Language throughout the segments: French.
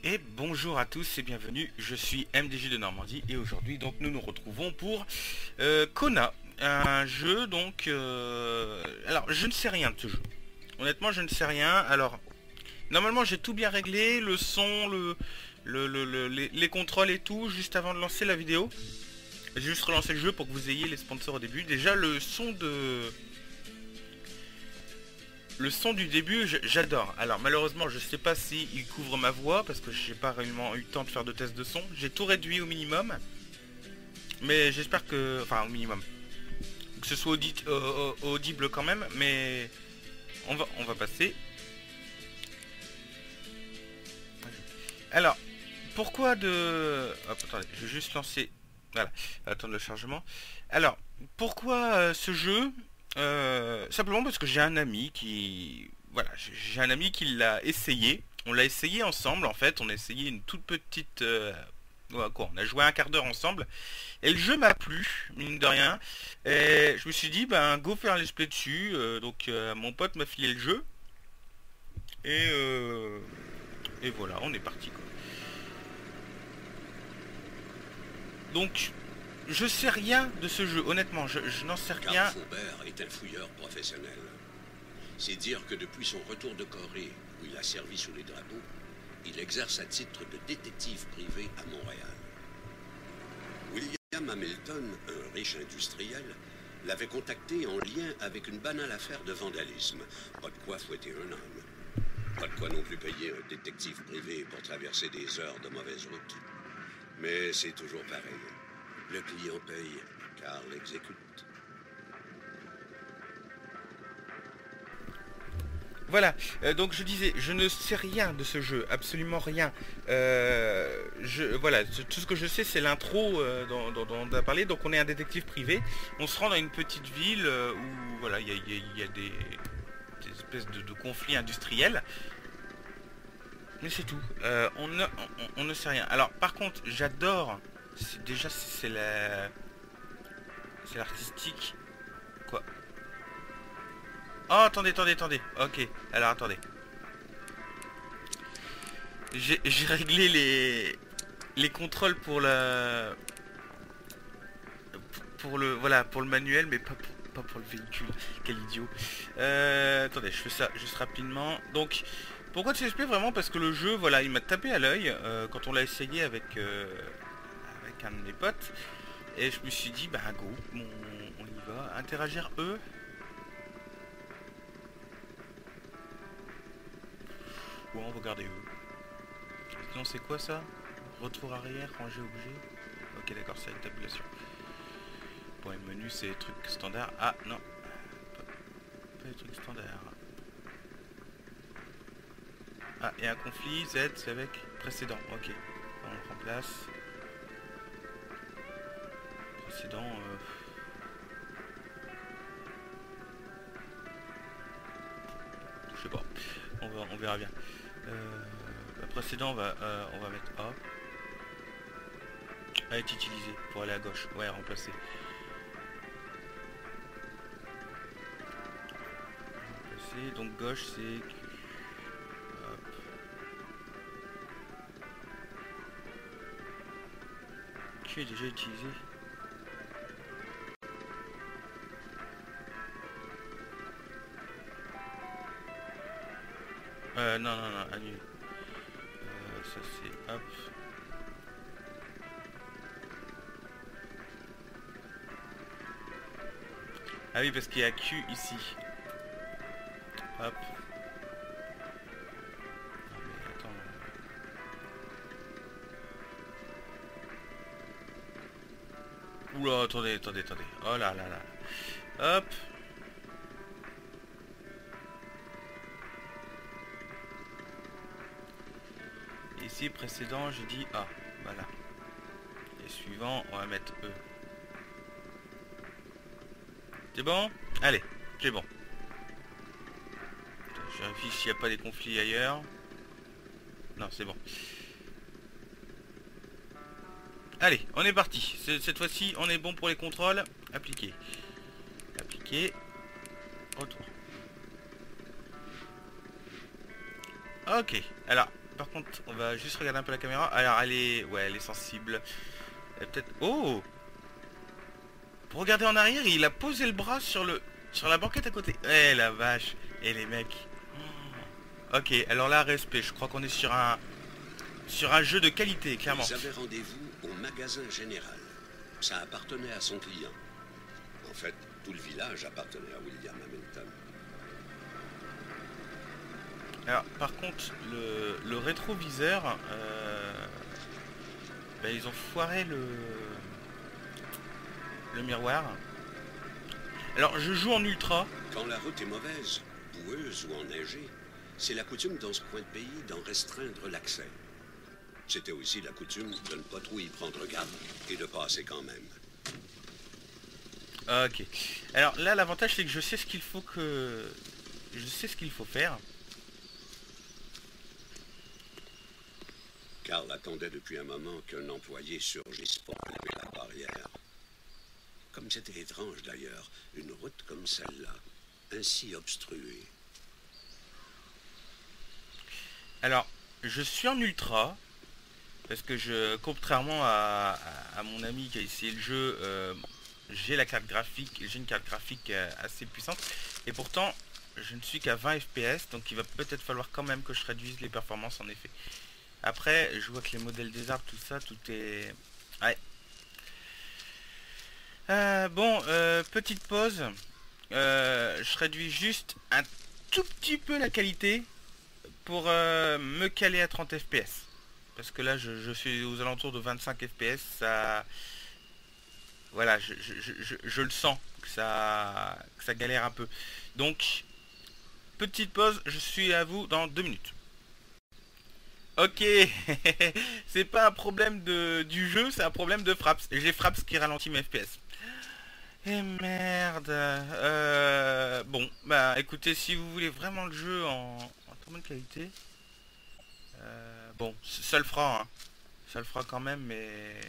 Et bonjour à tous et bienvenue, je suis MDJ de Normandie et aujourd'hui donc nous nous retrouvons pour Kona, un jeu donc... Alors je ne sais rien de ce jeu, honnêtement je ne sais rien. Alors normalement j'ai tout bien réglé, le son, les contrôles et tout, juste avant de lancer la vidéo. J'ai juste relancé le jeu pour que vous ayez les sponsors au début. Déjà le son de... Le son du début, j'adore. Alors malheureusement, je sais pas si il couvre ma voix parce que j'ai pas réellement eu le temps de faire de test de son. J'ai tout réduit au minimum, mais j'espère que, enfin au minimum, que ce soit audible quand même. Mais on va passer. Alors pourquoi de... Hop, attendez, je vais juste lancer. Voilà, attendre le chargement. Alors pourquoi ce jeu? Simplement parce que j'ai un ami qui... Voilà, j'ai un ami qui l'a essayé. On l'a essayé ensemble en fait. On a essayé une toute petite... ouais, quoi, on a joué un quart d'heure ensemble. Et le jeu m'a plu, mine de rien. Et je me suis dit, ben go faire un let's play dessus. Donc mon pote m'a filé le jeu. Et, et voilà, on est parti quoi. Donc... Je sais rien de ce jeu, honnêtement, je n'en sais rien. Karl Faubert est un fouilleur professionnel. C'est dire que depuis son retour de Corée, où il a servi sous les drapeaux, il exerce à titre de détective privé à Montréal. William Hamilton, un riche industriel, l'avait contacté en lien avec une banale affaire de vandalisme. Pas de quoi fouetter un homme. Pas de quoi non plus payer un détective privé pour traverser des heures de mauvaise route. Mais c'est toujours pareil. Le client paye, car l'exécute. Voilà, donc je disais, je ne sais rien de ce jeu, absolument rien. Voilà, tout ce que je sais c'est l'intro dont on a parlé. Donc on est un détective privé, on se rend dans une petite ville où voilà, il y a des espèces de conflits industriels. Mais c'est tout, on ne sait rien. Alors par contre, j'adore, déjà c'est l'artistique. Quoi? Oh, attendez. Ok, alors attendez. J'ai réglé les contrôles pour voilà, pour le manuel, mais pas pour le véhicule. Quel idiot. Attendez, je fais ça juste rapidement. Donc, pourquoi de CSP? Vraiment parce que le jeu, voilà, il m'a tapé à l'œil quand on l'a essayé avec un de mes potes. Et je me suis dit, bah go, on y va. Interagir eux. Ouais, on va garder eux. Sinon c'est quoi ça? Retour arrière, ranger objet. Ok d'accord, c'est une tabulation. Pour les menus c'est les trucs standards. Ah non, pas les trucs standards. Ah, et un conflit, Z c'est avec précédent. Ok, on remplace. Précédent... Je sais pas, on verra bien. Précédent on va mettre A. A est utilisé pour aller à gauche. Ouais, remplacer. Remplacer, donc gauche c'est Q. Hop. Q est déjà utilisé. Non, annulé. Ça c'est hop. Ah oui, parce qu'il y a Q ici. Hop. Non mais attends. Oula, attendez. Oh là. Hop. Ici précédent j'ai dit A, voilà. Et suivant on va mettre E. C'est bon? Allez, c'est bon. Je vérifie s'il n'y a pas des conflits ailleurs. Non, c'est bon. Allez, on est parti. Cette fois-ci on est bon pour les contrôles. Appliquer. Retour. Ok, alors par contre, on va juste regarder un peu la caméra. Alors, elle est... Ouais, elle est sensible. Elle peut-être... Oh! Pour regarder en arrière, il a posé le bras sur le... Sur la banquette à côté. Eh, la vache. Et les mecs. Oh. Ok, alors là, respect. Je crois qu'on est sur un... Sur un jeu de qualité, clairement. Ils avaient rendez-vous au magasin général. Ça appartenait à son client. En fait, tout le village appartenait à William Hamilton. Alors, par contre, le rétroviseur, ben, ils ont foiré le miroir. Alors, je joue en ultra. Quand la route est mauvaise, boueuse ou enneigée, c'est la coutume dans ce coin de pays d'en restreindre l'accès. C'était aussi la coutume de ne pas trop y prendre garde et de passer quand même. Ok. Alors là, l'avantage, c'est que je sais ce qu'il faut que... Je sais ce qu'il faut faire. Carl attendait depuis un moment qu'un employé surgisse pour lever la barrière. Comme c'était étrange d'ailleurs, une route comme celle-là, ainsi obstruée. Alors, je suis en ultra. Parce que contrairement à mon ami qui a essayé le jeu, j'ai la carte graphique, j'ai une carte graphique assez puissante. Et pourtant, je ne suis qu'à 20 FPS. Donc il va peut-être falloir quand même que je réduise les performances en effet. Après, je vois que les modèles des arbres, tout ça, tout est... Ouais. Bon, petite pause. Je réduis juste un tout petit peu la qualité pour me caler à 30 FPS. Parce que là, je suis aux alentours de 25 FPS. Ça... Voilà, je le sens que ça galère un peu. Donc, petite pause, je suis à vous dans 2 minutes. Ok, c'est pas un problème du jeu, c'est un problème de Fraps. J'ai Fraps qui ralentit mes FPS. Et merde. Bon, bah écoutez, si vous voulez vraiment le jeu en très bonne qualité, bon, ça le fera, hein. Ça le fera quand même, mais...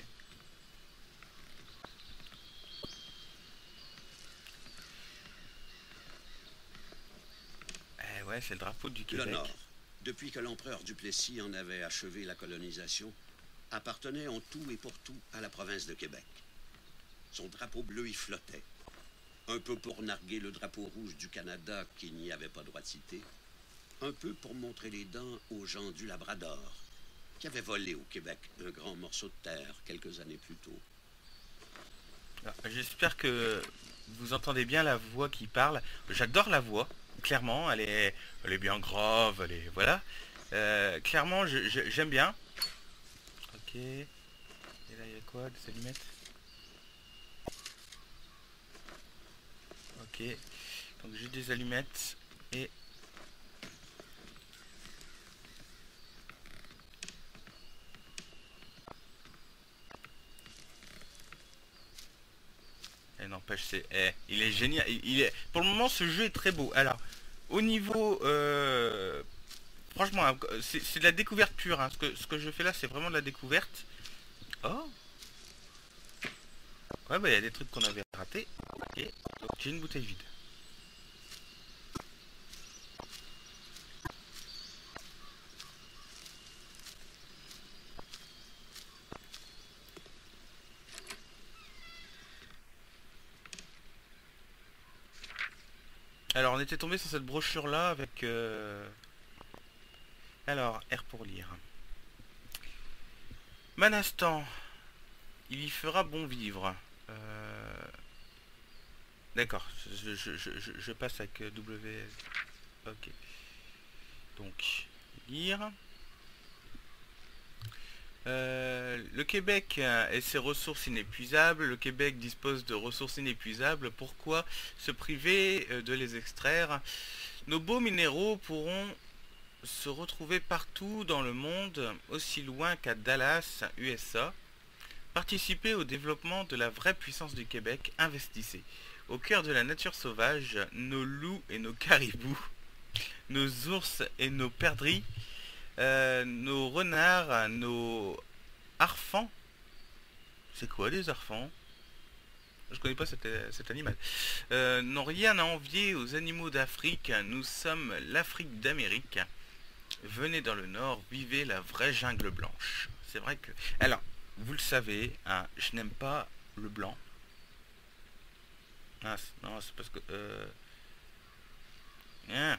Eh ouais, c'est le drapeau du Le Québec. Nord, depuis que l'empereur Duplessis en avait achevé la colonisation, appartenait en tout et pour tout à la province de Québec. Son drapeau bleu y flottait, un peu pour narguer le drapeau rouge du Canada qui n'y avait pas droit de citer, un peu pour montrer les dents aux gens du Labrador, qui avaient volé au Québec un grand morceau de terre quelques années plus tôt. J'espère que vous entendez bien la voix qui parle. J'adore la voix, clairement, elle est bien grave, elle est... Voilà. Clairement, j'aime bien. Ok. Et là, il y a quoi? Des allumettes? Ok. Donc j'ai des allumettes et... Et n'empêche, il est génial. Pour le moment, ce jeu est très beau. Alors, au niveau... franchement, hein, c'est de la découverte pure. Hein. Ce que je fais là, c'est vraiment de la découverte. Oh. Ouais, bah il y a des trucs qu'on avait ratés. Et donc, j'ai une bouteille vide. Alors, on était tombé sur cette brochure là avec... Alors, R pour lire. Manastan, il y fera bon vivre. D'accord, je passe avec W. Ok. Donc, lire. Le Québec et ses ressources inépuisables. Le Québec dispose de ressources inépuisables. Pourquoi se priver de les extraire? Nos beaux minéraux pourront se retrouver partout dans le monde, aussi loin qu'à Dallas, USA. Participez au développement de la vraie puissance du Québec. Investissez. Au cœur de la nature sauvage, nos loups et nos caribous, nos ours et nos perdrix, nos renards, nos harfans. C'est quoi des harfans? Je connais pas cet animal. N'ont rien à envier aux animaux d'Afrique. Nous sommes l'Afrique d'Amérique. Venez dans le nord, vivez la vraie jungle blanche. C'est vrai que... Alors, vous le savez, hein, je n'aime pas le blanc. Ah, non, c'est parce que... Hein.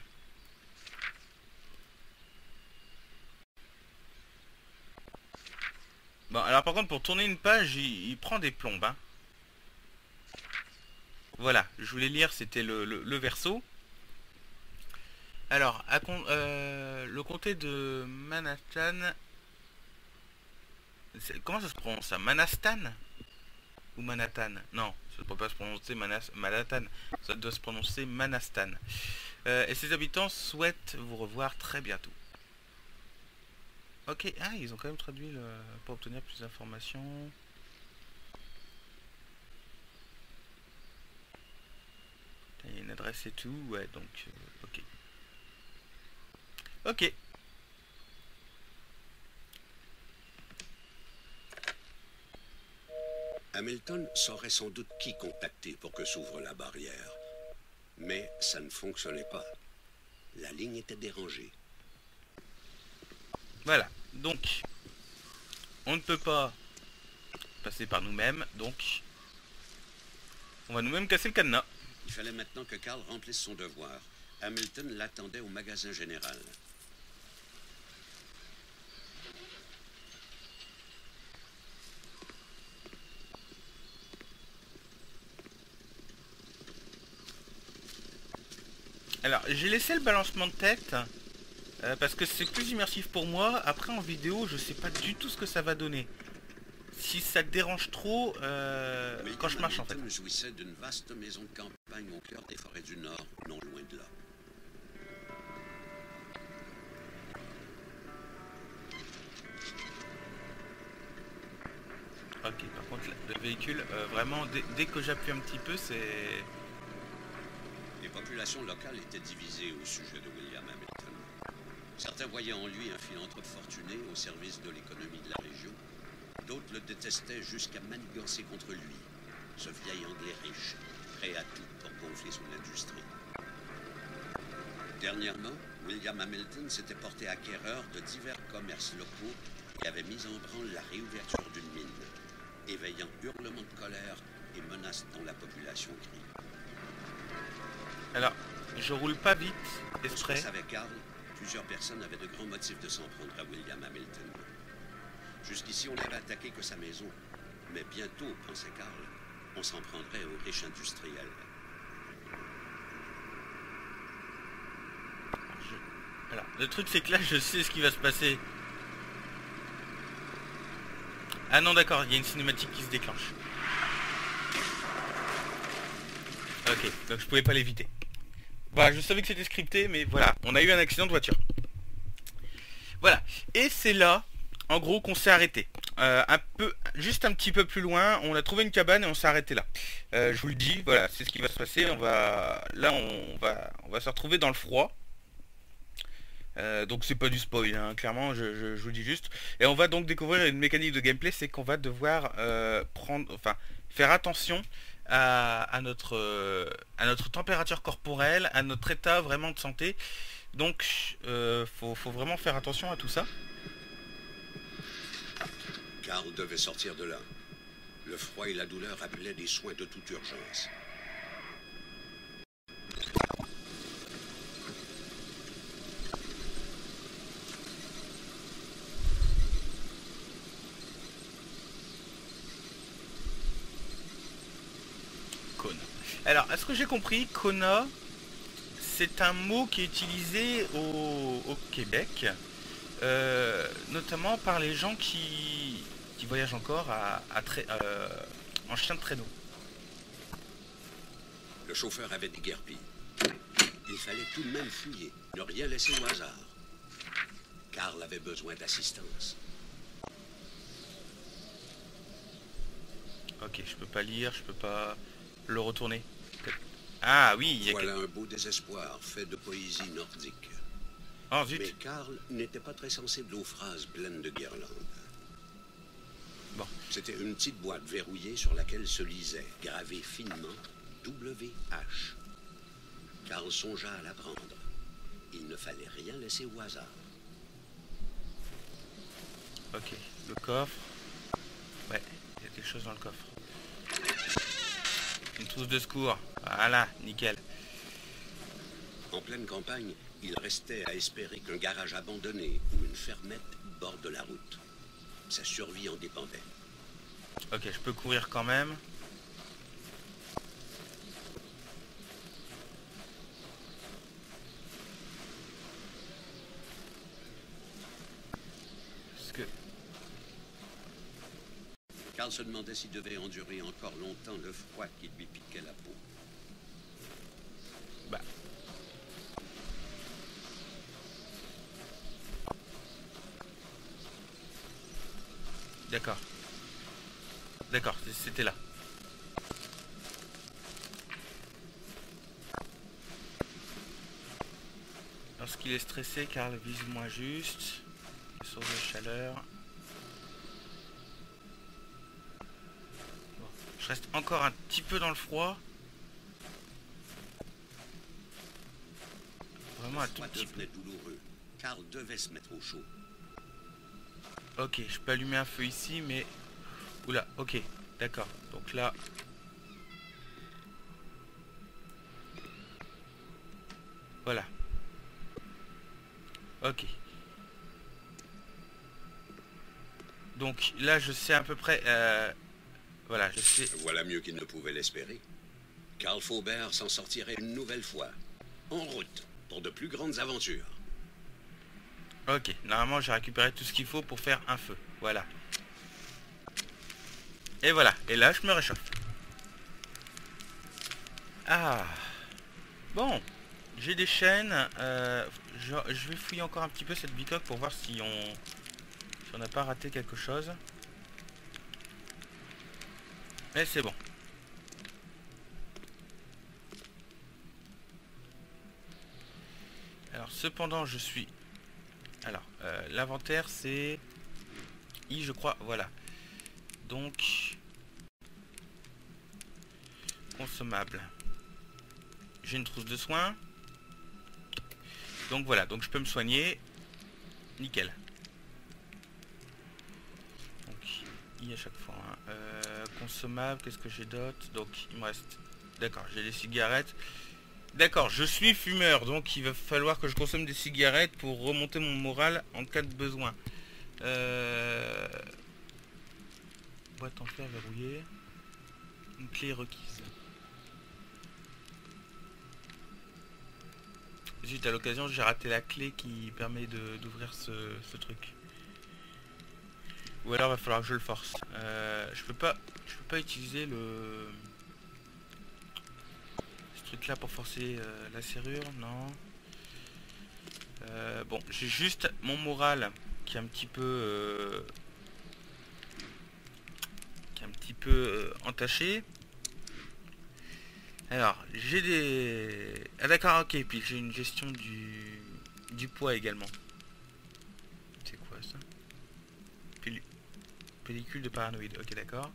Bon, alors par contre, pour tourner une page, il prend des plombes. Hein. Voilà, je voulais lire, c'était le verso. Alors, le comté de Manhattan... Comment ça se prononce ça? Manhattan? Ou Manhattan? Non, ça ne peut pas se prononcer Manhattan. Ça doit se prononcer Manhattan. Et ses habitants souhaitent vous revoir très bientôt. Ok, ah, ils ont quand même traduit pour obtenir plus d'informations. Il y a une adresse et tout, ouais, donc, ok. Ok. Hamilton saurait sans doute qui contacter pour que s'ouvre la barrière. Mais ça ne fonctionnait pas. La ligne était dérangée. Voilà, donc, on ne peut pas passer par nous-mêmes, donc, on va nous-mêmes casser le cadenas. Il fallait maintenant que Carl remplisse son devoir. Hamilton l'attendait au magasin général. Alors, j'ai laissé le balancement de tête parce que c'est plus immersif pour moi. Après, en vidéo, je sais pas du tout ce que ça va donner. Si ça te dérange trop quand je marche en fait. Hamilton jouissait d'une vaste maison de campagne au cœur des forêts du Nord, non loin de là. Ok, par contre, le véhicule, vraiment, dès que j'appuie un petit peu, c'est... Les populations locales étaient divisées au sujet de William Hamilton. Certains voyaient en lui un philanthrope fortuné au service de l'économie de la région. D'autres le détestaient jusqu'à manigancer contre lui, ce vieil Anglais riche, prêt à tout pour gonfler son industrie. Dernièrement, William Hamilton s'était porté acquéreur de divers commerces locaux et avait mis en branle la réouverture d'une mine, éveillant hurlements de colère et menaces dont la population crie. Alors, je roule pas vite, Pour ce que exprès. savait Carl, plusieurs personnes avaient de grands motifs de s'en prendre à William Hamilton. Jusqu'ici, on n'avait attaqué que sa maison. Mais bientôt, pensait Carl, on s'en prendrait aux riches industriels. Alors, le truc c'est que là, je sais ce qui va se passer. Ah non, d'accord, il y a une cinématique qui se déclenche. Ok, donc je pouvais pas l'éviter. Voilà, je savais que c'était scripté, mais voilà, on a eu un accident de voiture. Voilà, et c'est là, en gros, qu'on s'est arrêté. Juste un petit peu plus loin, on a trouvé une cabane et on s'est arrêté là. Je vous le dis, voilà, c'est ce qui va se passer. Là, on va se retrouver dans le froid. Donc c'est pas du spoil, hein, clairement, je vous le dis juste. Et on va donc découvrir une mécanique de gameplay, c'est qu'on va devoir faire attention à notre température corporelle, à notre état vraiment de santé. Donc faut vraiment faire attention à tout ça. Carl devait sortir de là. Le froid et la douleur appelaient des soins de toute urgence. Kona. Alors, à ce que j'ai compris, Kona, c'est un mot qui est utilisé au Québec, notamment par les gens qui voyagent encore en chien de traîneau. Le chauffeur avait déguerpi. Il fallait tout de même fouiller, ne rien laisser au hasard. Carl avait besoin d'assistance. Ok, je peux pas lire, je peux pas le retourner. Ah oui, il y a Voilà un beau désespoir fait de poésie nordique. Oh zut. Mais Carl n'était pas très sensible aux phrases pleines de guirlandes. Bon. C'était une petite boîte verrouillée sur laquelle se lisait, gravé finement, WH. Carl songea à la prendre. Il ne fallait rien laisser au hasard. Ok, le coffre. Ouais, il y a quelque chose dans le coffre. Une trousse de secours. Voilà, nickel. En pleine campagne, il restait à espérer qu'un garage abandonné ou une fermette borde la route. Sa survie en dépendait. Ok, je peux courir quand même. Parce que... Carl se demandait s'il devait endurer encore longtemps le froid qui lui piquait la peau. Bah... D'accord. D'accord, c'était là. Lorsqu'il est stressé, Carl vise moins juste. Source de chaleur. Bon. Je reste encore un petit peu dans le froid. Vraiment un tout petit peu. Devenait douloureux. Carl devait se mettre au chaud. Ok, je peux allumer un feu ici, mais... Oula, ok, d'accord. Donc là... Voilà. Ok. Donc là, je sais à peu près... Voilà, je sais... Voilà mieux qu'il ne pouvait l'espérer. Carl Faubert s'en sortirait une nouvelle fois. En route, pour de plus grandes aventures. Ok, normalement, j'ai récupéré tout ce qu'il faut pour faire un feu. Voilà. Et voilà, et là, je me réchauffe. Ah. Bon, j'ai des chaînes. Je vais fouiller encore un petit peu cette bicoque pour voir si on n'a pas raté quelque chose. Mais c'est bon. Alors, cependant, je suis... Alors, l'inventaire, c'est... I, je crois, voilà. Donc... Consommable. J'ai une trousse de soins. Donc voilà, donc je peux me soigner. Nickel. Donc, I à chaque fois. Hein. Consommable, qu'est-ce que j'ai d'autre? Donc, il me reste... D'accord, j'ai les cigarettes. D'accord, je suis fumeur, donc il va falloir que je consomme des cigarettes pour remonter mon moral en cas de besoin. Boîte en fer verrouillée. Une clé requise. Zut, à l'occasion, j'ai raté la clé qui permet d'ouvrir ce truc. Ou alors, il va falloir que je le force. Je peux pas utiliser ce truc-là pour forcer la serrure, non. Bon, j'ai juste mon moral qui est un petit peu entaché. Alors, j'ai des... Ah d'accord, ok, puis j'ai une gestion du poids également. C'est quoi ça? Pellicule de paranoïde, ok d'accord.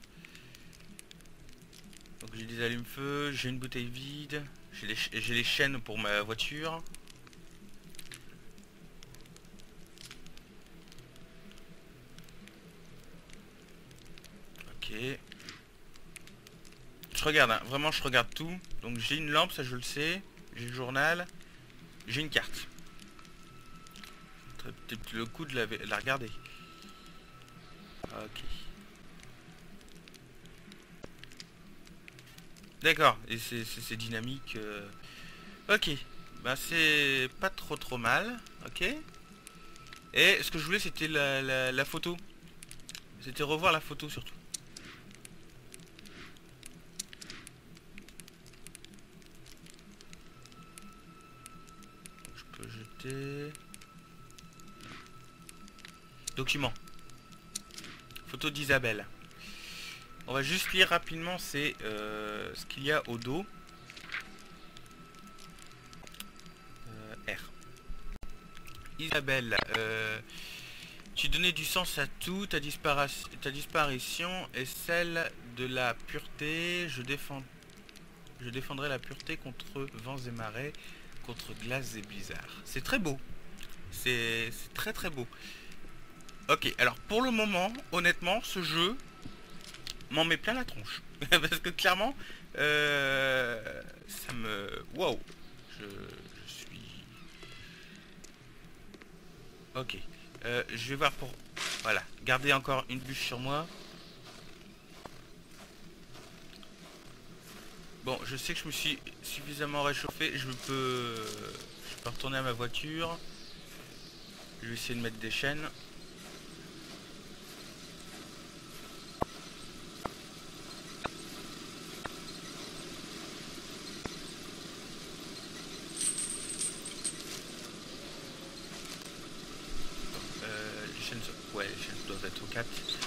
Donc j'ai des allumes-feu, j'ai une bouteille vide, j'ai les chaînes pour ma voiture. Ok. Je regarde, hein, vraiment je regarde tout. Donc j'ai une lampe, ça je le sais. J'ai le journal. J'ai une carte. Peut-être le coup de la regarder. Ok. D'accord, et c'est dynamique. Ok, bah c'est pas trop mal. Ok. Et ce que je voulais c'était la photo. C'était revoir la photo surtout. Je peux jeter... Document. Photo d'Isabelle. On va juste lire rapidement, c'est ce qu'il y a au dos. R. Isabelle, tu donnais du sens à tout, ta disparition est celle de la pureté. Je défendrai la pureté contre vents et marées, contre glaces et blizzards. C'est très beau. C'est très beau. Ok, alors pour le moment, honnêtement, ce jeu m'en met plein la tronche. Parce que clairement, ça me... Wow. Je suis... Ok. Je vais voir pour... Voilà. Garder encore une bûche sur moi. Bon, je sais que je me suis suffisamment réchauffé. Je peux retourner à ma voiture. Je vais essayer de mettre des chaînes. Les chaînes... Ouais, les chaînes doivent être au 4.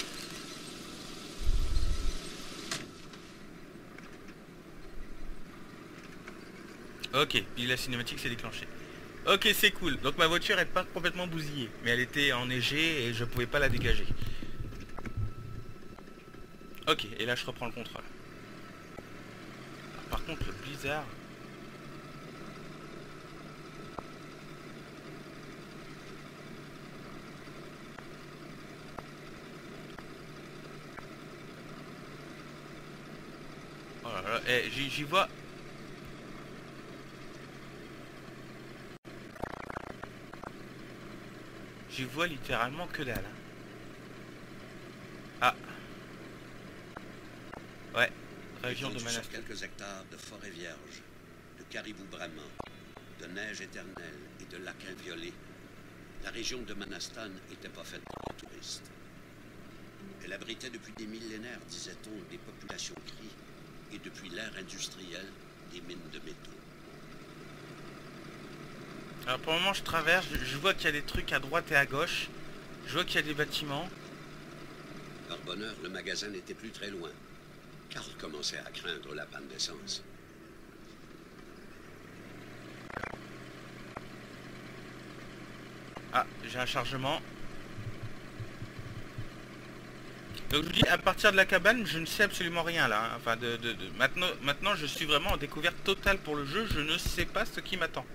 Ok, puis la cinématique s'est déclenchée. Ok, c'est cool. Donc ma voiture est pas complètement bousillée, mais elle était enneigée et je pouvais pas la dégager. Ok, et là je reprends le contrôle. Alors, par contre, le blizzard... Oh là là, j'y vois... J'y vois littéralement que dalle. Ah, ouais. Région de Étendu sur Manastan. quelques hectares de forêt vierge, de caribous brahmans, de neige éternelle et de lacs inviolés, la région de Manastan n'était pas faite pour les touristes. Elle abritait depuis des millénaires, disait-on, des populations cries et depuis l'ère industrielle, des mines de métaux. Alors pour le moment je traverse, je vois qu'il y a des trucs à droite et à gauche. Je vois qu'il y a des bâtiments. Par bonheur, le magasin n'était plus très loin. Karl commençait à craindre la panne d'essence. Ah, j'ai un chargement. Donc je vous dis, à partir de la cabane, je ne sais absolument rien là. Hein. Enfin, maintenant, je suis vraiment en découverte totale pour le jeu. Je ne sais pas ce qui m'attend.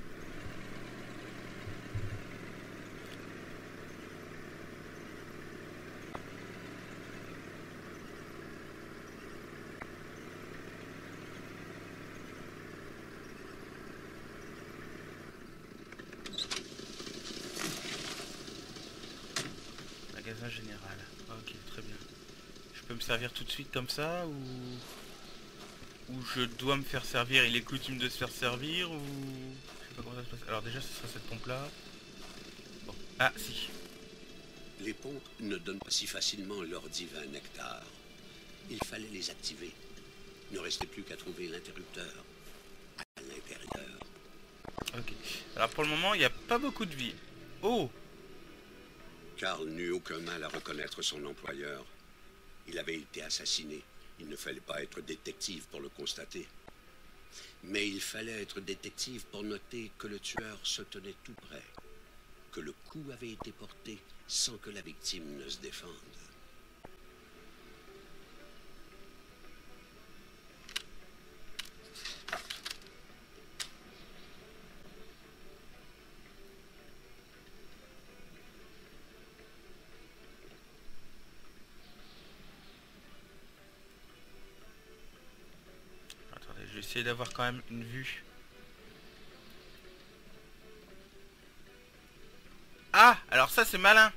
Magasin général. Ok, très bien. Je peux me servir tout de suite comme ça ou je dois me faire servir, il est coutume de se faire servir ou... Je sais pas comment ça se passe. Alors déjà, ce sera cette pompe-là. Bon. Ah, si. Les pompes ne donnent pas si facilement leur divin nectar. Il fallait les activer. Il ne restait plus qu'à trouver l'interrupteur à l'intérieur. Ok. Alors pour le moment, il n'y a pas beaucoup de vie. Oh! Karl n'eut aucun mal à reconnaître son employeur. Il avait été assassiné. Il ne fallait pas être détective pour le constater. Mais il fallait être détective pour noter que le tueur se tenait tout près, que le coup avait été porté sans que la victime ne se défende. Attendez, je vais essayer d'avoir quand même une vue. Ah! Alors ça, c'est malin!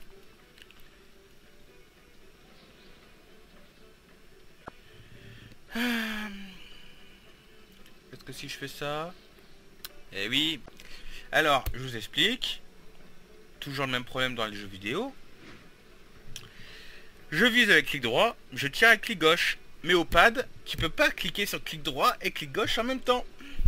Peut-être que si je fais ça... Eh oui! Alors, je vous explique. Toujours le même problème dans les jeux vidéo. Je vise avec clic droit, je tire avec clic gauche. Mais au pad, tu peux pas cliquer sur clic droit et clic gauche en même temps.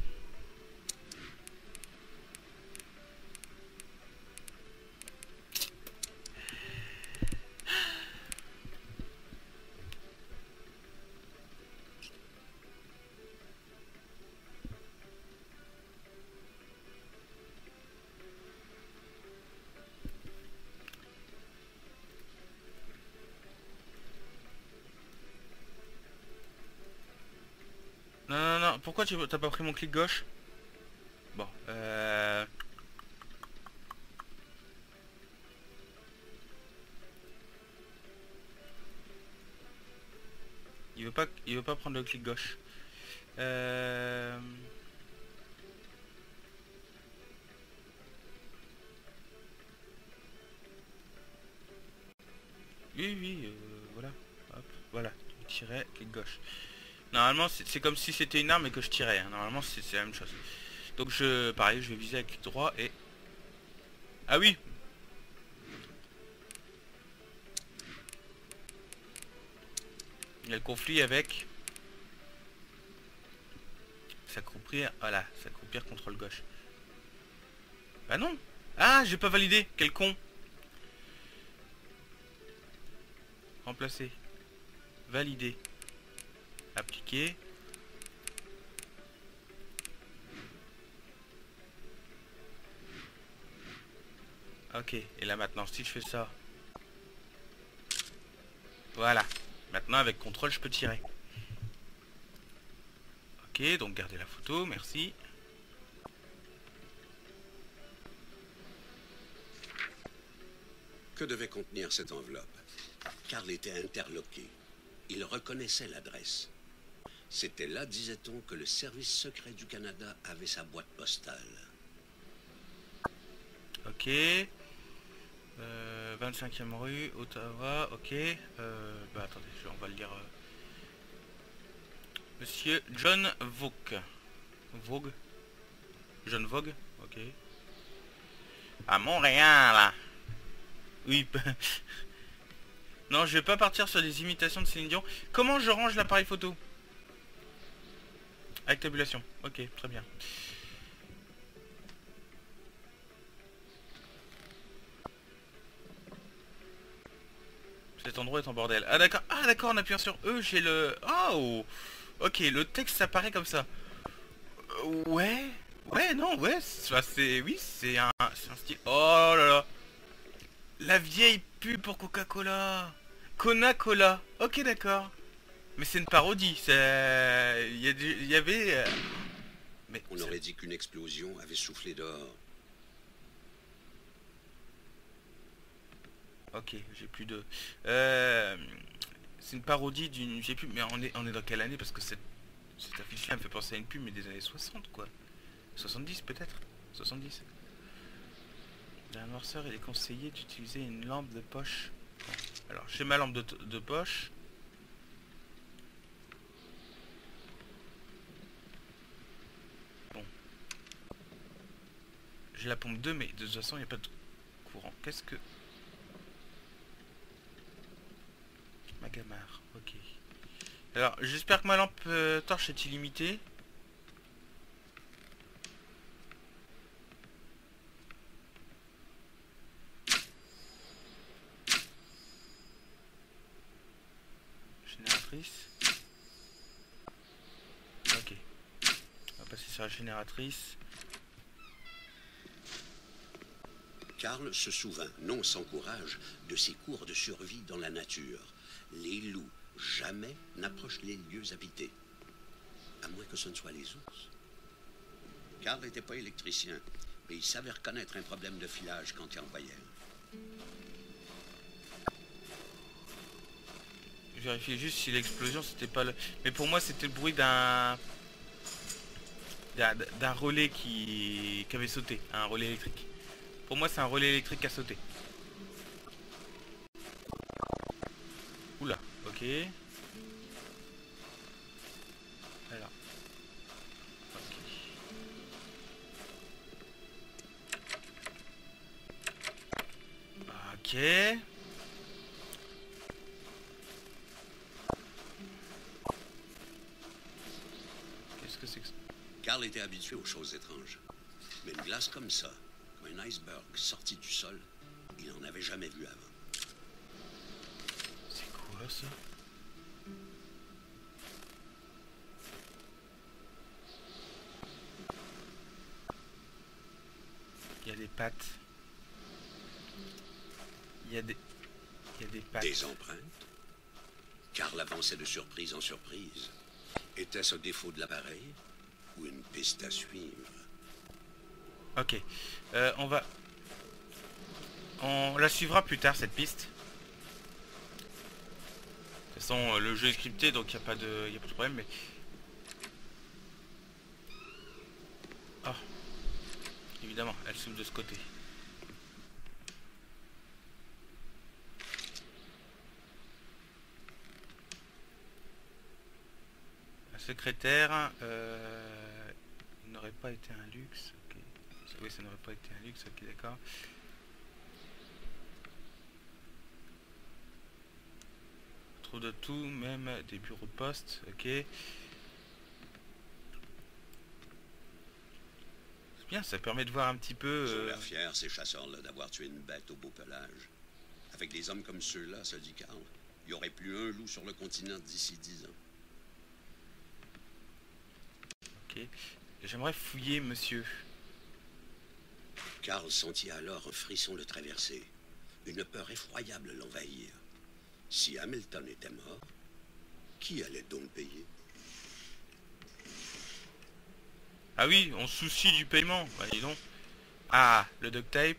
Non, non, non, pourquoi tu t'as pas pris mon clic gauche? Bon, il veut pas prendre le clic gauche. Oui, oui, voilà. Hop, voilà. Tirer, clic gauche. Normalement, c'est comme si c'était une arme et que je tirais. Hein. Normalement, c'est la même chose. Donc, pareil, je vais viser avec clic droit et... Ah oui! Il y a le conflit avec... S'accroupir, voilà, s'accroupir contrôle gauche. Bah non! Ah, j'ai pas validé, quel con! Remplacer. Valider. Appliquer. Ok, et là maintenant, si je fais ça... Voilà. Maintenant, avec contrôle, je peux tirer. Ok, donc garder la photo, merci. Que devait contenir cette enveloppe? Carl était interloqué. Il reconnaissait l'adresse. C'était là, disait-on, que le service secret du Canada avait sa boîte postale. Ok. 25e rue, Ottawa, ok. Bah attendez, on va le lire. Monsieur John Vogue. Vogue. John Vogue, ok. À Montréal. Oui. Non, je vais pas partir sur des imitations de Céline Dion. Comment je range l'appareil photo? Avec tabulation. Ok, très bien. Cet endroit est en bordel. Ah d'accord. Ah d'accord, en appuyant sur E, j'ai le... Oh. Ok, le texte apparaît comme ça. Ouais. Ouais, non, ouais. C'est... Oui, c'est un style... Oh là là. La vieille pub pour Coca-Cola. Coca-Cola. Ok, d'accord. Mais c'est une parodie. C'est... Il y avait... Mais... On aurait dit qu'une explosion avait soufflé dehors. Ok, j'ai plus de... c'est une parodie d'une... J'ai plus... Mais on est dans quelle année? Parce que cette affiche-là me fait penser à une pub, mais des années 60, quoi. 70, peut-être 70. Dans un noirceur, il est conseillé d'utiliser une lampe de poche. Bon. Alors, j'ai ma lampe de poche. Bon. J'ai la pompe 2, mais de toute façon, il n'y a pas de courant. Qu'est-ce que... Magamar, ok. Alors, j'espère que ma lampe torche est illimitée. Génératrice. Ok. On va passer sur la génératrice. Carl se souvint, non sans courage, de ses cours de survie dans la nature. Les loups, jamais, n'approchent les lieux habités. À moins que ce ne soit les ours. Carl n'était pas électricien, mais il savait reconnaître un problème de filage quand il en voyait. Je vérifie juste si l'explosion c'était pas le... Mais pour moi c'était le bruit d'un relais qui avait sauté, un relais électrique. Pour moi c'est un relais électrique qui a sauté. Oula, ok. Alors. Ok. Ok. Qu'est-ce que c'est que ça? Carl était habitué aux choses étranges. Mais une glace comme ça, comme un iceberg sorti du sol, il n'en avait jamais vu avant. C'est quoi ça? Il y a des pattes. Il y a des pattes. Des empreintes. Carl avançait de surprise en surprise. Était-ce un défaut de l'appareil ou une piste à suivre? Ok. On la suivra plus tard cette piste. façon, le jeu est scripté, donc il n'y a pas de problème, mais... Ah, évidemment, elle s'ouvre de ce côté. La secrétaire, il n'aurait pas été un luxe, ok. Oui, ça n'aurait pas été un luxe, ok, d'accord. Trop de tout, même des bureaux de poste, ok. C'est bien, ça permet de voir un petit peu... Ils ont l'air fiers, ces chasseurs-là, d'avoir tué une bête au beau pelage. Avec des hommes comme ceux-là, se dit Karl, il n'y aurait plus un loup sur le continent d'ici 10 ans. Ok. J'aimerais fouiller, monsieur. Karl sentit alors un frisson le traverser. Une peur effroyable l'envahir. Si Hamilton était mort, qui allait donc payer? Ah oui, on se soucie du paiement. Bah dis donc. Ah, le duct tape.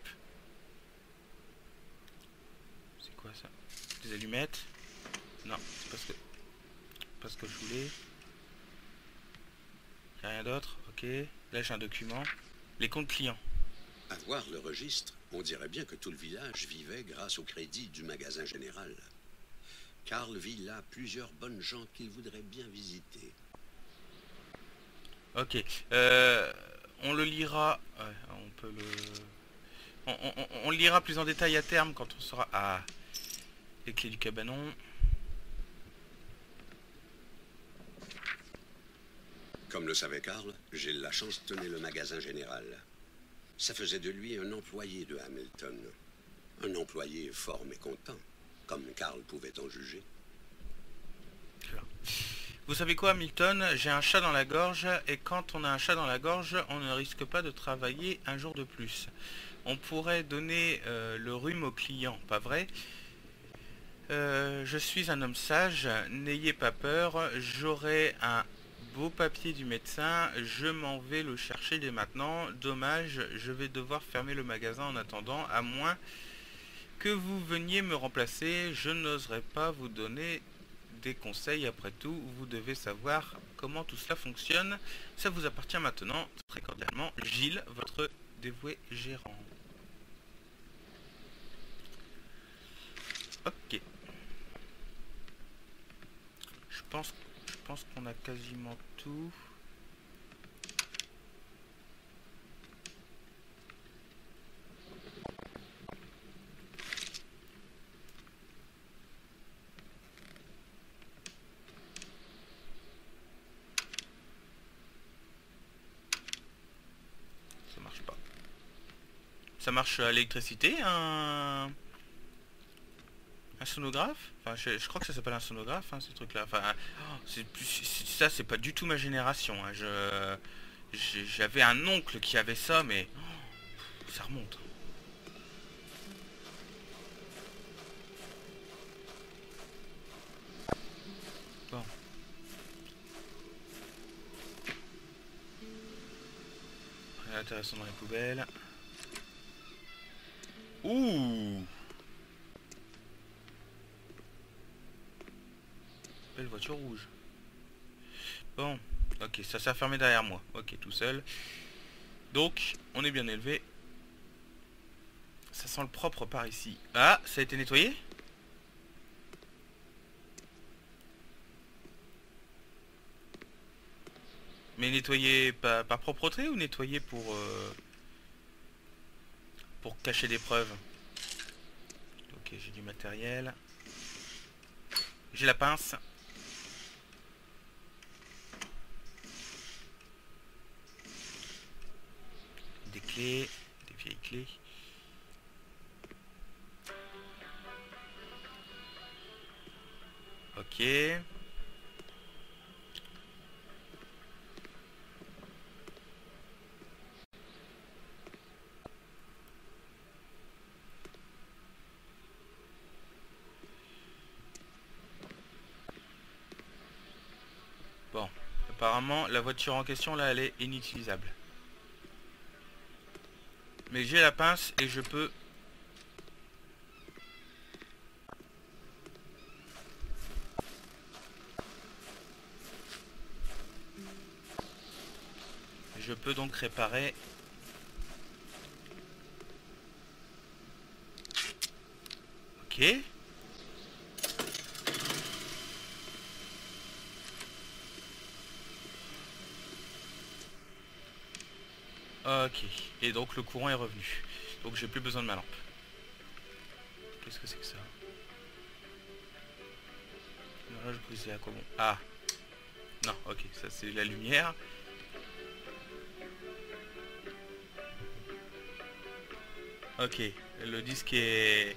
C'est quoi ça? Des allumettes? Non, c'est pas ce que je voulais. Y'a rien d'autre, ok. Là j'ai un document. Les comptes clients. À voir le registre, on dirait bien que tout le village vivait grâce au crédit du magasin général. Karl vit là plusieurs bonnes gens qu'il voudrait bien visiter. Ok. On le lira. Ouais, on peut le... On le lira plus en détail à terme quand on sera... Ah, les clés du cabanon. Comme le savait Karl, Gilles Lachance tenait le magasin général. Ça faisait de lui un employé de Hamilton. Un employé fort mécontent, comme Karl pouvait en juger. Vous savez quoi, Hamilton? J'ai un chat dans la gorge, et quand on a un chat dans la gorge, on ne risque pas de travailler un jour de plus. On pourrait donner le rhume aux clients, pas vrai? Je suis un homme sage, n'ayez pas peur, j'aurai un beau papier du médecin, je m'en vais le chercher dès maintenant. Dommage, je vais devoir fermer le magasin en attendant, à moins que vous veniez me remplacer. Je n'oserais pas vous donner des conseils, après tout, vous devez savoir comment tout cela fonctionne. Ça vous appartient maintenant. Très cordialement, Gilles, votre dévoué gérant. Ok. Je pense qu'on a quasiment tout. Ça marche pas. Ça marche à l'électricité, un sonographe? Enfin, je crois que ça s'appelle un sonographe, hein, ces trucs-là. Enfin, ça, c'est pas du tout ma génération. Hein. J'avais un oncle qui avait ça, mais ça remonte. Bon. Rien d'intéressant dans les poubelles. Ouh! Belle voiture rouge. Bon, ok, ça s'est fermé derrière moi. Ok, tout seul. Donc, on est bien élevé. Ça sent le propre par ici. Ah, ça a été nettoyé? Mais nettoyé par propreté ou nettoyé pour cacher des preuves? Ok, j'ai du matériel. J'ai la pince. Des clés, des vieilles clés. Ok. Bon, apparemment la voiture en question là elle est inutilisable. Mais j'ai la pince et je peux... Je peux donc réparer. Ok. Ok. Et donc le courant est revenu. Donc j'ai plus besoin de ma lampe. Qu'est-ce que c'est que ça? Une horloge brisée, à quoi bon? Ah. Non, ok, ça c'est la lumière. Ok, le disque est...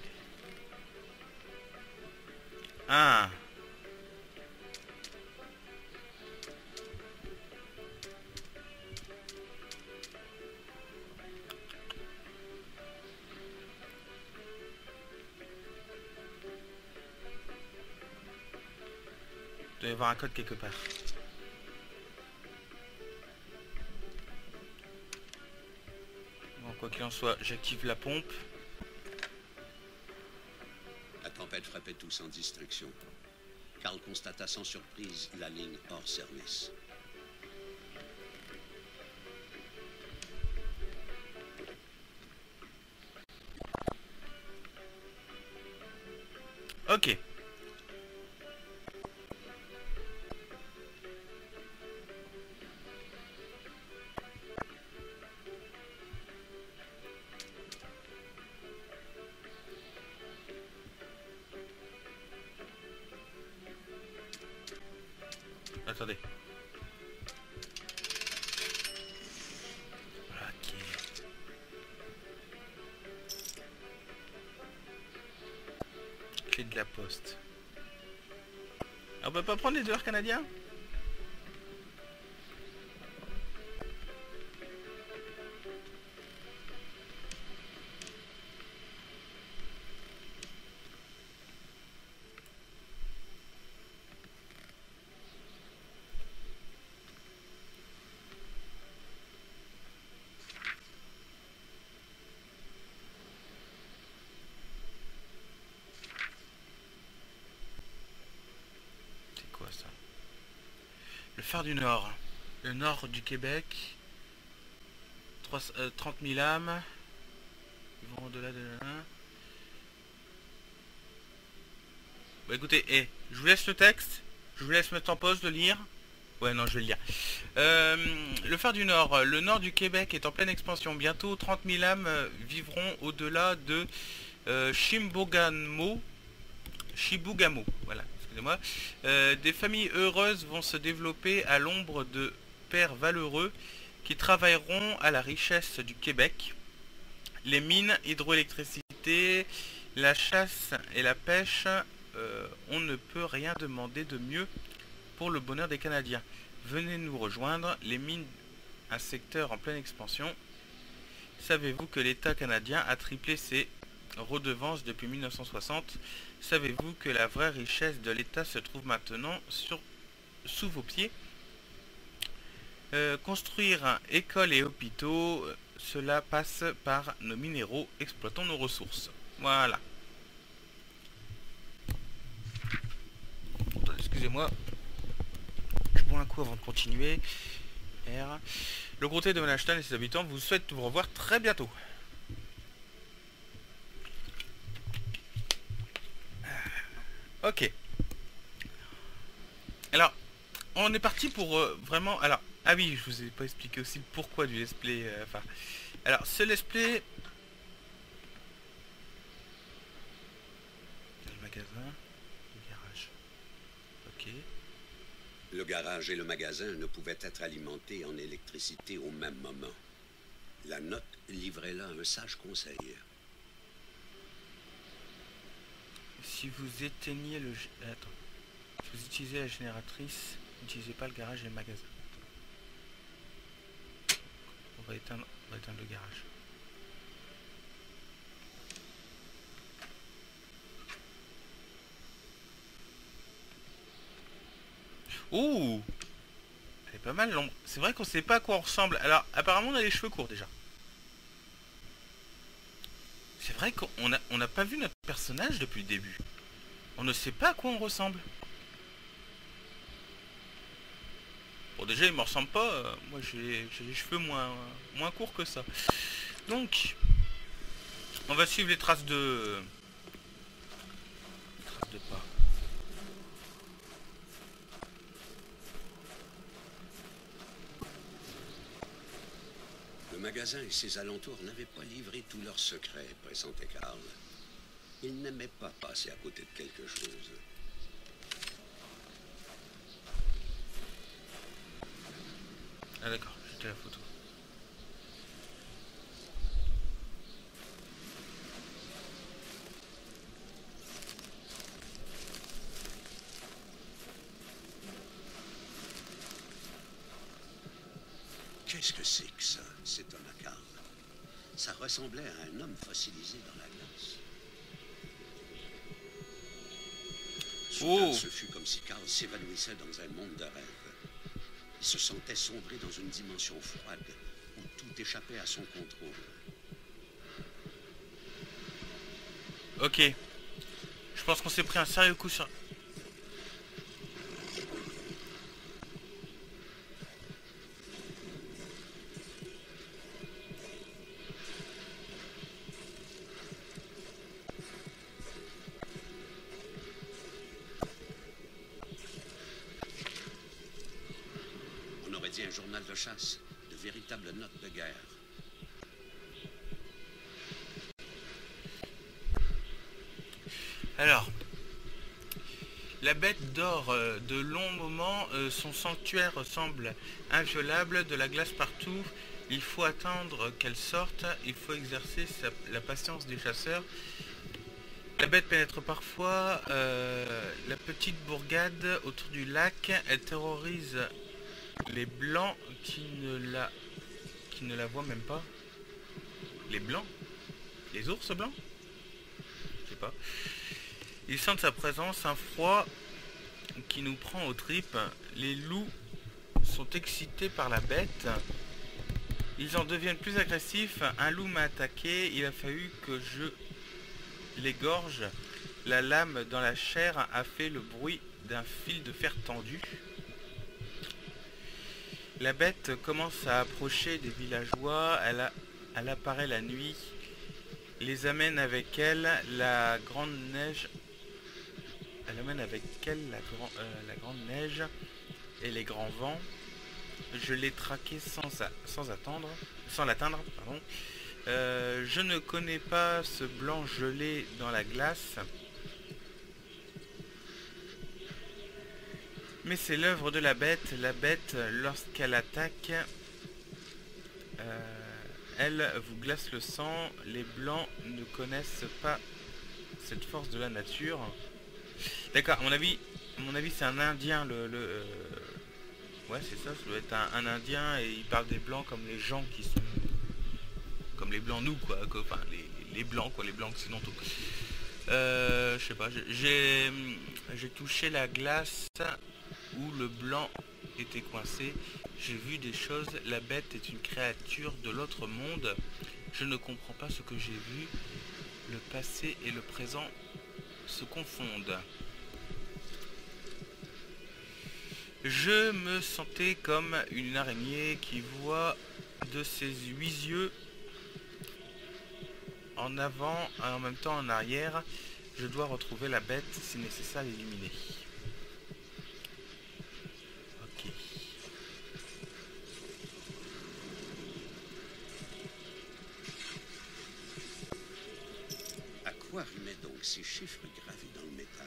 Ah. Il doit y avoir un code quelque part. Bon, quoi qu'il en soit, j'active la pompe. La tempête frappait tout sans distinction. Karl constata sans surprise la ligne hors service. Ok. Attendez. Ok. Clé de la poste. Ah, on peut pas prendre les $2 canadiens? C'est quoi ça? Le phare du Nord. Le nord du Québec. 30 000 âmes. Ils vont au-delà de... Bah écoutez, je vous laisse le texte. Je vous laisse mettre en pause de lire. Ouais, non, je vais le lire. Le phare du Nord. Le nord du Québec est en pleine expansion. Bientôt, 30 000 âmes vivront au-delà de Chibougamau. Voilà, excusez-moi. Des familles heureuses vont se développer à l'ombre de pères valeureux qui travailleront à la richesse du Québec. Les mines, hydroélectricité, la chasse et la pêche, on ne peut rien demander de mieux pour le bonheur des Canadiens. Venez nous rejoindre, les mines, un secteur en pleine expansion. Savez-vous que l'État canadien a triplé ses redevances depuis 1960? Savez-vous que la vraie richesse de l'État se trouve maintenant sous vos pieds? Construire écoles et hôpitaux, cela passe par nos minéraux, exploitons nos ressources. Voilà. Excusez-moi. Je bois un coup avant de continuer. R. Le comté de Manhattan et ses habitants vous souhaitent vous revoir très bientôt. Ok. Alors, on est parti pour vraiment... Alors, ah oui, je vous ai pas expliqué aussi le pourquoi du let's play. Enfin, alors, ce let's play... Le magasin, le garage. Ok. Le garage et le magasin ne pouvaient être alimentés en électricité au même moment. La note livrait là un sage conseil. Si vous éteignez le... Attends. Si vous utilisez la génératrice, n'utilisez pas le garage et le magasin. On va éteindre le garage. Ouh! Elle est pas mal l'ombre. C'est vrai qu'on sait pas à quoi on ressemble. Alors, apparemment, on a les cheveux courts déjà. C'est vrai qu'on n'a pas vu notre personnage depuis le début. On ne sait pas à quoi on ressemble. Bon, déjà, il me ressemble pas. Moi, j'ai les cheveux moins courts que ça. Donc, on va suivre les traces de... traces de pas. Le magasin et ses alentours n'avaient pas livré tous leurs secrets, pressentait Karl. Il n'aimait pas passer à côté de quelque chose. Ah d'accord, j'étais la photo. Qu'est-ce que c'est que ça? S'étonna Karl. Ça ressemblait à un homme fossilisé dans la glace. Soudain, Oh! ce fut comme si Karl s'évanouissait dans un monde de rêve. Il se sentait sombrer dans une dimension froide où tout échappait à son contrôle. Ok. Je pense qu'on s'est pris un sérieux coup sur... On aurait dit un journal de chasse, de véritables notes de guerre. Alors, la bête dort de longs moments, son sanctuaire semble inviolable, de la glace partout, il faut attendre qu'elle sorte, il faut exercer la patience des chasseurs. La bête pénètre parfois la petite bourgade autour du lac, elle terrorise les blancs qui ne la voient même pas. Les blancs? Les ours blancs? Je sais pas. Ils sentent sa présence, un froid qui nous prend aux tripes. Les loups sont excités par la bête. Ils en deviennent plus agressifs. Un loup m'a attaqué. Il a fallu que je l'égorge. La lame dans la chair a fait le bruit d'un fil de fer tendu. La bête commence à approcher des villageois. Elle apparaît la nuit. Les amène avec elle la grande neige. Elle amène avec elle la grande neige et les grands vents. Je l'ai traqué sans l'attendre. Pardon. Je ne connais pas ce blanc gelé dans la glace. Mais c'est l'œuvre de la bête. La bête, lorsqu'elle attaque, elle vous glace le sang. Les blancs ne connaissent pas cette force de la nature. D'accord, à mon avis c'est un indien ouais c'est ça doit être un indien et il parle des blancs comme les gens qui sont... Comme les blancs nous quoi, enfin les blancs quoi, les blancs occidentaux. Je sais pas, j'ai touché la glace où le blanc était coincé. J'ai vu des choses, la bête est une créature de l'autre monde. Je ne comprends pas ce que j'ai vu. Le passé et le présent se confondent. Je me sentais comme une araignée qui voit de ses 8 yeux en avant et en même temps en arrière. Je dois retrouver la bête si nécessaire l'éliminer. Ok. À quoi rimaient donc ces chiffres gravés dans le métal?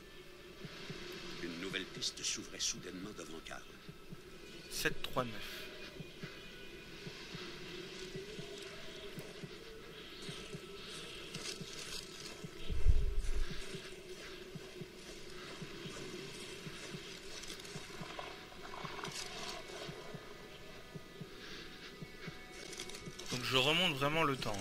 Une nouvelle piste s'ouvrait soudainement devant Karl. 739. Donc je remonte vraiment le temps.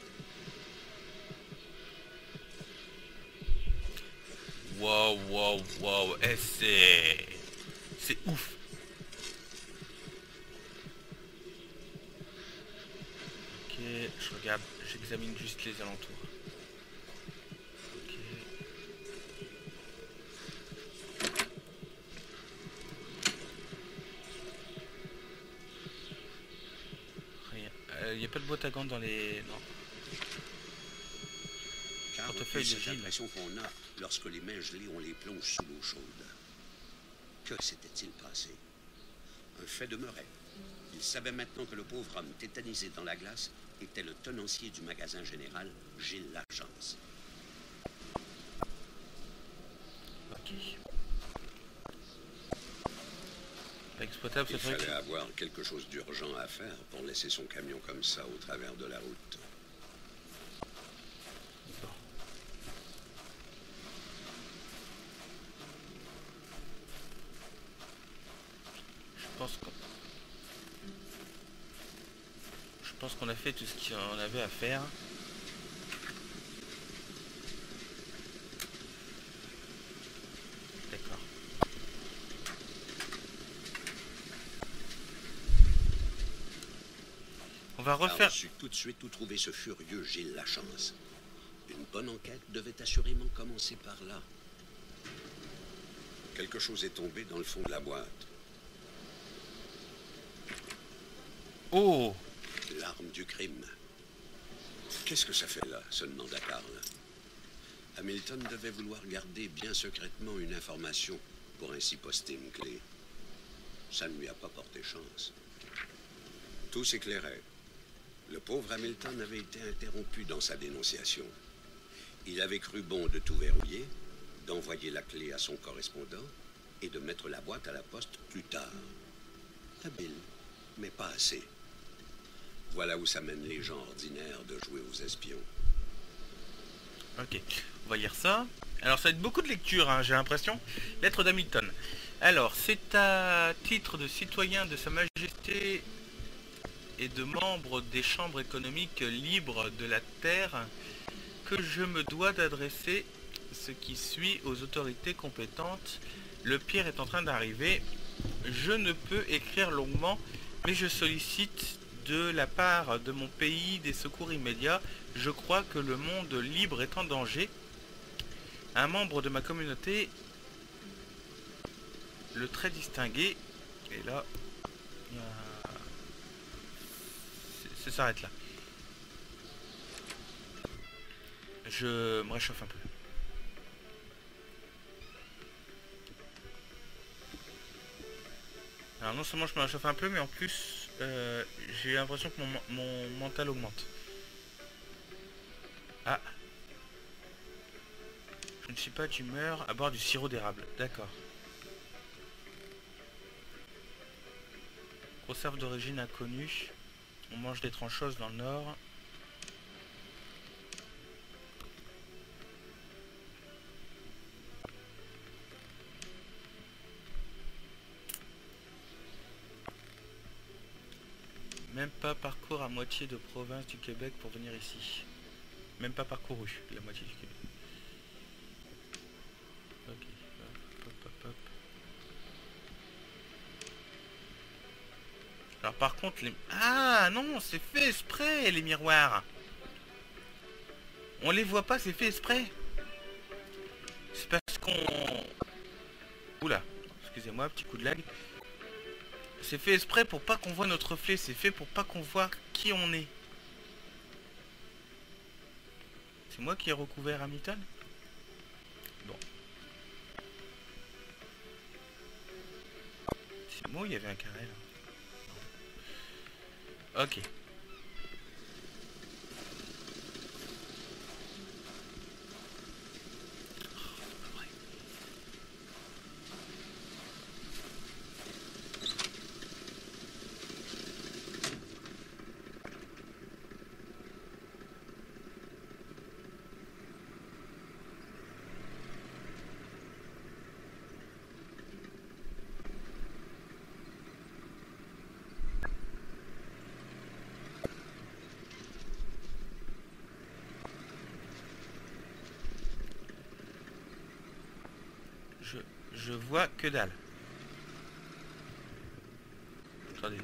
Waouh, c'est ouf. Ok, je regarde, j'examine juste les alentours. Ok. n'y a pas de boîte à gants dans les... Non. Car Portefeuille de c'est Gilles. l'impression qu'on a lorsque les mains gelées, on les plonge sous l'eau chaude. Que s'était-il passé? Un fait demeurait. Il savait maintenant que le pauvre homme tétanisé dans la glace était le tenancier du magasin général, Gilles Largence. Ok. Pas exploitable Il ce truc. fallait avoir quelque chose d'urgent à faire pour laisser son camion comme ça au travers de la route. Bon. Je pense qu'on a fait tout ce qu'on avait à faire. D'accord. On va Car refaire... on sut tout de suite où trouver ce furieux Gilles Lachance. Une bonne enquête devait assurément commencer par là. Quelque chose est tombé dans le fond de la boîte. Oh! L'arme du crime. Qu'est-ce que ça fait là? Se demanda Karl. Hamilton devait vouloir garder bien secrètement une information pour ainsi poster une clé. Ça ne lui a pas porté chance. Tout s'éclairait. Le pauvre Hamilton avait été interrompu dans sa dénonciation. Il avait cru bon de tout verrouiller, d'envoyer la clé à son correspondant et de mettre la boîte à la poste plus tard. Habile, mais pas assez. Voilà où ça mène les gens ordinaires de jouer aux espions. Ok, on va lire ça. Alors ça va être beaucoup de lecture, hein, j'ai l'impression. Lettre d'Hamilton. Alors, c'est à titre de citoyen de Sa Majesté et de membre des chambres économiques libres de la Terre que je me dois d'adresser ce qui suit aux autorités compétentes. Le pire est en train d'arriver. Je ne peux écrire longuement, mais je sollicite de la part de mon pays des secours immédiats. Je crois que le monde libre est en danger. Un membre de ma communauté, le très distingué, et là, ça s'arrête là. Je me réchauffe un peu. Alors non seulement je me réchauffe un peu, mais en plus j'ai l'impression que mon mental augmente. Ah. Je ne suis pas d'humeur à boire du sirop d'érable. D'accord. Conserve d'origine inconnue. On mange des tranchoses dans le nord. Même pas parcours à moitié de province du Québec pour venir ici. Même pas parcouru la moitié du Québec. Ok. Hop, hop, hop. Alors par contre les... Ah non, c'est fait exprès les miroirs. On les voit pas, c'est fait exprès. C'est parce qu'on... Oula, excusez-moi, petit coup de lag. C'est fait exprès pour pas qu'on voit notre reflet, c'est fait pour pas qu'on voit qui on est. C'est moi qui ai recouvert Hamilton? Bon. C'est moi, il y avait un carré là. Ok. Je vois que dalle. Attendez.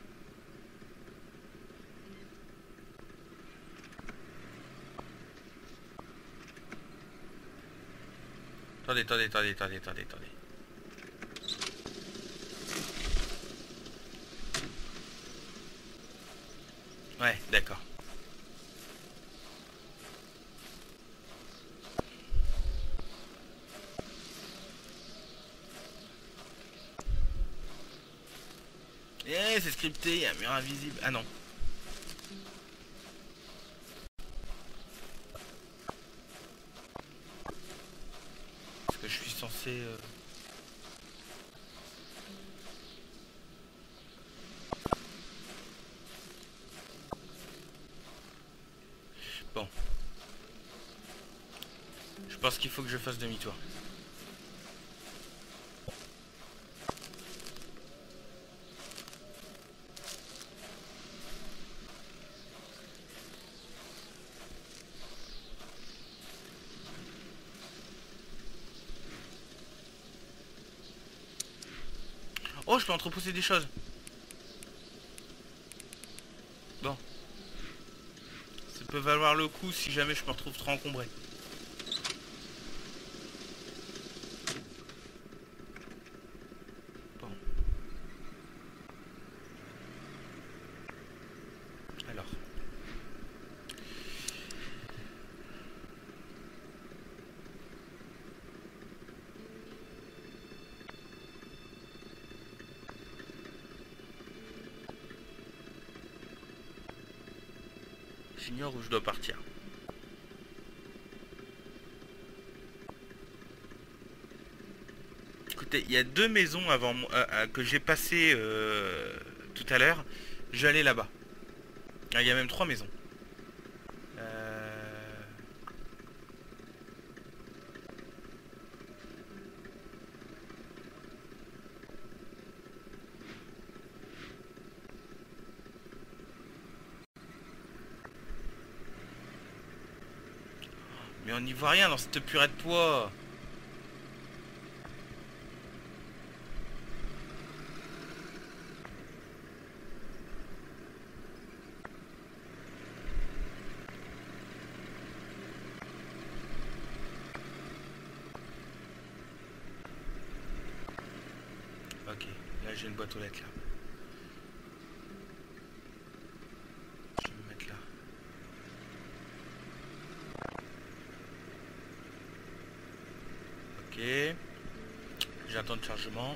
Attendez. Ouais, d'accord. Eh, c'est scripté, il y a un mur invisible. Ah non. Parce que je suis censé... Bon. Je pense qu'il faut que je fasse demi-tour. Oh, je peux entreposer des choses. Bon. Ça peut valoir le coup si jamais je me retrouve trop encombré. Bon. Alors. J'ignore où je dois partir. Écoutez, il y a deux maisons avant que j'ai passées tout à l'heure. Je vais aller là-bas. Ah, il y a même trois maisons. Mais on n'y voit rien dans cette purée de poids. Ok, là j'ai une boîte aux lettres là. Je vais me mettre là. Ok. J'attends le chargement.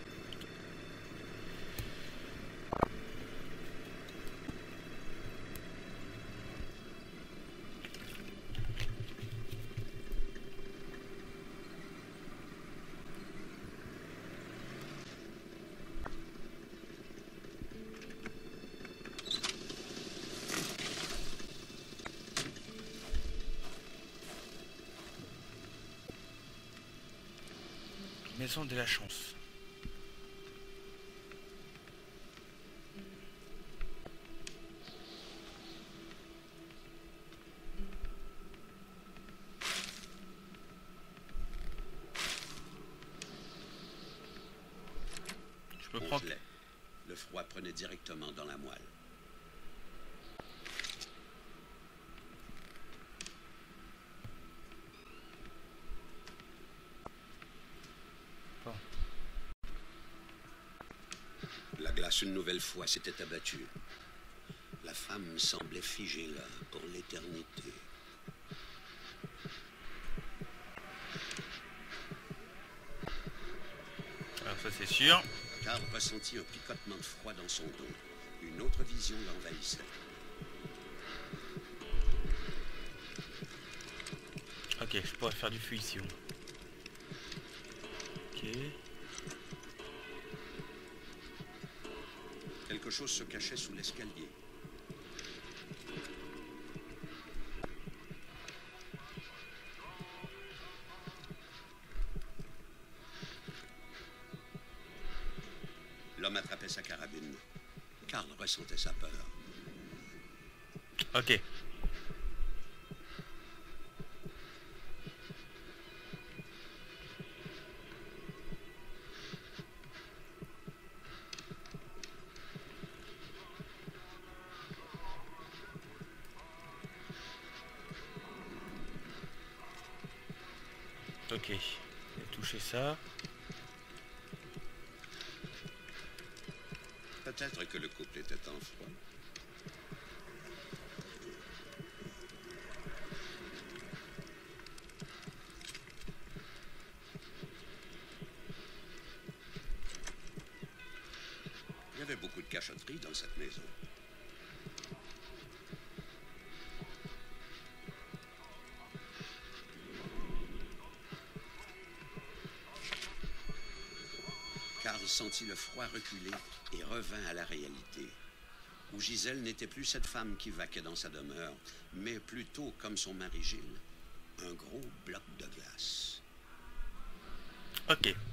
Maison de la chance. Je me prends... On gelait. Le froid prenait directement dans la moelle. Bon. La glace une nouvelle fois s'était abattue. La femme semblait figée là pour l'éternité. Alors ça c'est sûr. Karl ressentit un picotement de froid dans son dos. Une autre vision l'envahissait. Ok, je pourrais faire du feu ici. Ok. Quelque chose se cachait sous l'escalier. L'homme attrapait sa carabine. Karl ressentait sa peur. Ok. Ok. J'ai touché ça. Peut-être que le couple était en froid. cachotterie dans cette maison. Karl sentit le froid reculer et revint à la réalité, où Gisèle n'était plus cette femme qui vaquait dans sa demeure, mais plutôt, comme son mari Gilles, un gros bloc de glace. Ok.